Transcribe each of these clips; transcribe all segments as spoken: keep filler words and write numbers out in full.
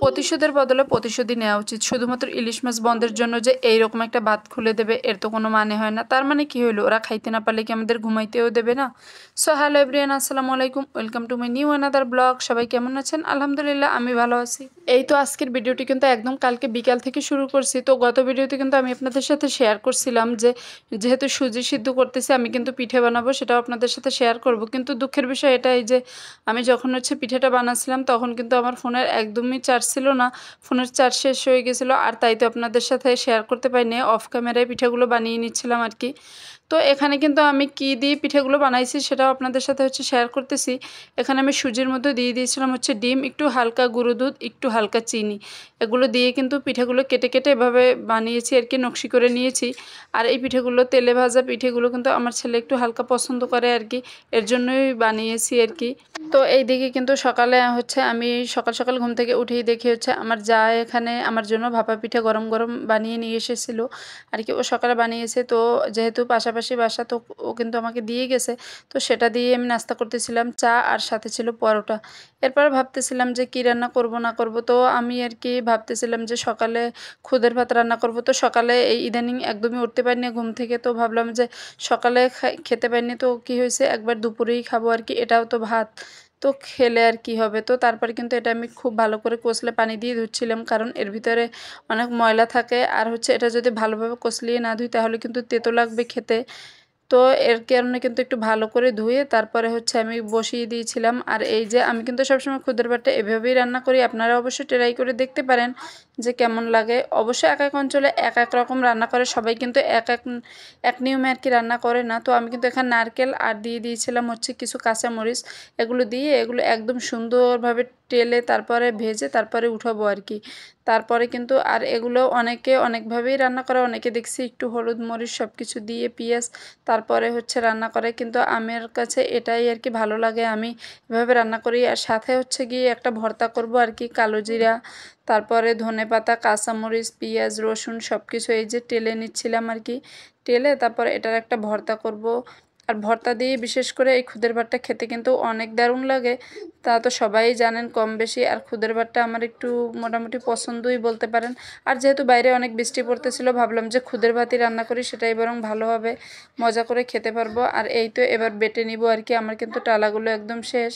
প্রতিশোধের বদলে প্রতিশোধই নেওয়া উচিত। শুধুমাত্র ইলিশ মাছ বন্ধের জন্য যে এইরকম একটা বাত খুলে দেবে এর তো কোনো মানে হয় না। তার মানে কি হইলো, ওরা খাইতে না পারলে কি আমাদের ঘুমাইতেও দেবে না? সো হ্যালো এভরিওয়ান, আসসালামু আলাইকুম, welcome to my new another blog. সবাই কেমন আছেন? আলহামদুলিল্লাহ আমি ভালো আছি। এই তো আজকের ভিডিওটি কিন্তু একদম কালকে বিকাল থেকে শুরু করছি। তো গত ভিডিওতে কিন্তু আমি আপনাদের সাথে শেয়ার করছিলাম যে যেহেতু সুজি সিদ্ধ করতেছি আমি কিন্তু পিঠে বানাবো, সেটাও আপনাদের সাথে শেয়ার করব। কিন্তু দুঃখের বিষয় এটাই যে আমি যখন হচ্ছে পিঠেটা বানাচ্ছিলাম তখন কিন্তু আমার ফোনের একদমই চার্জ ছিল না, ফোনের চার্জ শেষ হয়ে গেছিলো, আর তাই তো আপনাদের সাথে শেয়ার করতে পারিনি। অফ ক্যামেরায় পিঠেগুলো বানিয়ে নিচ্ছিলাম আর কি। তো এখানে কিন্তু আমি কি দিয়ে পিঠেগুলো বানাইছি সেটাও আপনাদের সাথে হচ্ছে শেয়ার করতেছি। এখানে আমি সুজির মধ্যে দিয়ে দিয়েছিলাম হচ্ছে ডিম, একটু হালকা গুঁড়ো দুধ, একটু হালকা চিনি, এগুলো দিয়ে কিন্তু পিঠেগুলো কেটে কেটে এভাবে বানিয়েছি আর কি, নকশি করে নিয়েছি। আর এই পিঠেগুলো তেলে ভাজা পিঠেগুলো কিন্তু আমার ছেলে একটু হালকা পছন্দ করে আর কি, এর জন্যই বানিয়েছি আর কি। তো এই দিকে কিন্তু সকালে হচ্ছে আমি সকাল সকাল ঘুম থেকে উঠেই দেখি হচ্ছে আমার যা এখানে আমার জন্য ভাপা পিঠে গরম গরম বানিয়ে নিয়ে এসেছিলো আর কি। ও সকালে বানিয়েছে, তো যেহেতু পাশাপাশি বাসা তো ও কিন্তু আমাকে দিয়ে গেছে, তো সেটা দিয়ে আমি নাস্তা করতেছিলাম, চা আর সাথে ছিল পরোটা। এরপর ভাবতেছিলাম যে কি রান্না করব না করব, তো আমি আর কি ভাবতেছিলাম যে সকালে খুদের ভাত রান্না করব। তো সকালে এই ইদানিং একদমই উঠতে পারিনি ঘুম থেকে, তো ভাবলাম যে সকালে খেতে পারিনি তো কি হয়েছে, একবার দুপুরেই খাবো আর কি, এটাও তো ভাত, তো খেলে আর কি হবে। তো তারপরে কিন্তু এটা আমি খুব ভালো করে কষলে পানি দিয়ে ধুচ্ছিলাম, কারণ এর ভিতরে অনেক ময়লা থাকে, আর হচ্ছে এটা যদি ভালোভাবে কষলিয়ে না ধুই তাহলে কিন্তু তেতো লাগবে খেতে। তো এর কারণে কিন্তু একটু ভালো করে ধুয়ে তারপরে হচ্ছে আমি বসিয়ে দিয়েছিলাম। আর এই যে আমি কিন্তু সবসময় খুদের ভাতটা এভাবেই রান্না করি, আপনারা অবশ্যই ট্রাই করে দেখতে পারেন যে কেমন লাগে। অবশ্যই এক এক অঞ্চলে এক এক রকম রান্না করে, সবাই কিন্তু এক এক এক নিয়মে আর কি রান্না করে না। তো আমি কিন্তু এখানে নারকেল আর দিয়ে দিয়েছিলাম হচ্ছে কিছু কাঁচামরিচ, এগুলো দিয়ে এগুলো একদম সুন্দরভাবে টেলে তারপরে ভেজে তারপরে উঠাবো আর কি। তারপরে কিন্তু আর এগুলো অনেকে অনেকভাবেই রান্না করে, অনেকে দেখছি একটু হলুদ মরিচ সব কিছু দিয়ে পেঁয়াজ তারপরে হচ্ছে রান্না করে, কিন্তু আমার কাছে এটাই আর কি ভালো লাগে, আমি এভাবে রান্না করি। আর সাথে হচ্ছে গিয়ে একটা ভর্তা করব আর কি, কালো জিরা, তারপরে ধনেপাতা, কাঁচামরিচ, পেঁয়াজ, রসুন সব কিছু এই যে টেলে নিচ্ছিলাম আর কি, টেলে তারপর এটার একটা ভর্তা করব। আর ভর্তা দিয়ে বিশেষ করে এই খুদের ভাতটা খেতে কিন্তু অনেক দারুণ লাগে, তা তো সবাই জানেন কম বেশি। আর খুদের ভাতটা আমার একটু মোটামুটি পছন্দই বলতে পারেন। আর যেহেতু বাইরে অনেক বৃষ্টি পড়তেছিল ভাবলাম যে খুদের ভাতই রান্না করি, সেটাই বরং ভালো হবে, মজা করে খেতে পারবো। আর এই তো এবার বেটে নিব আর কি, আমার কিন্তু টালাগুলো একদম শেষ।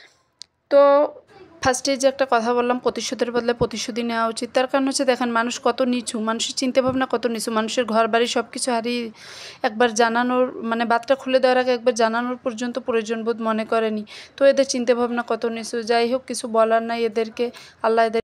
তো ফার্স্টে যে একটা কথা বললাম প্রতিশোধের বদলে প্রতিশোধই নেওয়া উচিত, তার কারণ হচ্ছে দেখেন মানুষ কত নিচু, মানুষের চিন্তাভাবনা কত নিচু, মানুষের ঘর বাড়ি সব কিছু হারিয়ে একবার জানানোর মানে বাতটা খুলে দেওয়ার আগে একবার জানানোর পর্যন্ত প্রয়োজনবোধ মনে করেনি। তো এদের চিন্তাভাবনা কত নিচু, যাই হোক কিছু বলার নাই এদেরকে, আল্লাহ এদের